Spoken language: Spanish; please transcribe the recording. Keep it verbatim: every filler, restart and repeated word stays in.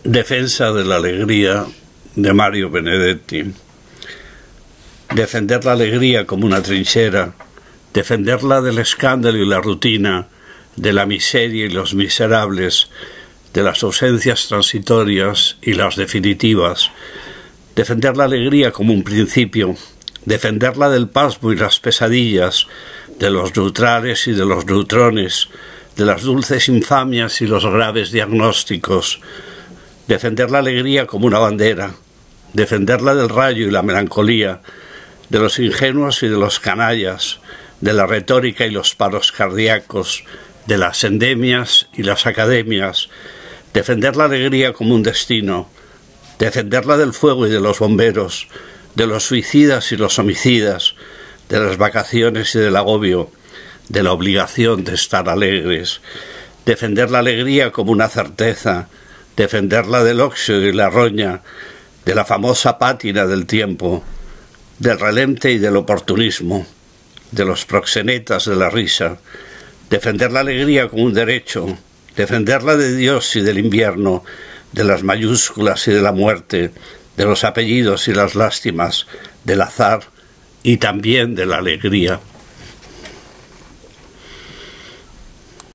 Defensa de la alegría de Mario Benedetti. Defender la alegría como una trinchera, defenderla del escándalo y la rutina, de la miseria y los miserables, de las ausencias transitorias y las definitivas, defender la alegría como un principio, defenderla del pasmo y las pesadillas, de los neutrales y de los neutrones, de las dulces infamias y los graves diagnósticos, defender la alegría como una bandera, defenderla del rayo y la melancolía, de los ingenuos y de los canallas, de la retórica y los paros cardíacos, de las endemias y las academias, defender la alegría como un destino, defenderla del fuego y de los bomberos, de los suicidas y los homicidas, de las vacaciones y del agobio, de la obligación de estar alegres, defender la alegría como una certeza, defenderla del óxido y la roña, de la famosa pátina del tiempo, del relente y del oportunismo, de los proxenetas de la risa, defender la alegría como un derecho, defenderla de Dios y del invierno, de las mayúsculas y de la muerte, de los apellidos y las lástimas, del azar y también de la alegría.